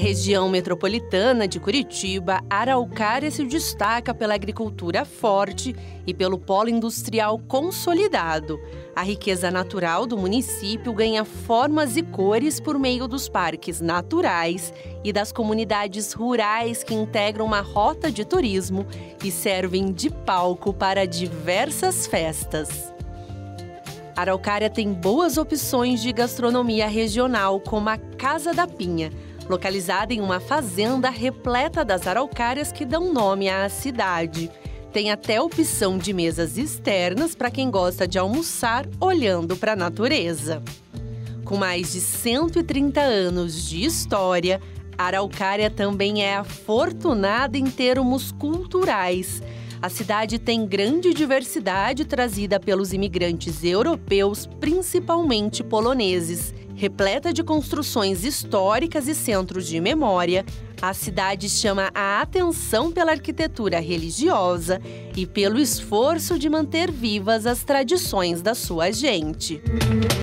região metropolitana de Curitiba, Araucária se destaca pela agricultura forte e pelo polo industrial consolidado. A riqueza natural do município ganha formas e cores por meio dos parques naturais e das comunidades rurais que integram uma rota de turismo e servem de palco para diversas festas. Araucária tem boas opções de gastronomia regional, como a Casa da Pinha, localizada em uma fazenda repleta das araucárias que dão nome à cidade. Tem até opção de mesas externas para quem gosta de almoçar olhando para a natureza. Com mais de 130 anos de história, Araucária também é afortunada em termos culturais. A cidade tem grande diversidade trazida pelos imigrantes europeus, principalmente poloneses. Repleta de construções históricas e centros de memória, a cidade chama a atenção pela arquitetura religiosa e pelo esforço de manter vivas as tradições da sua gente.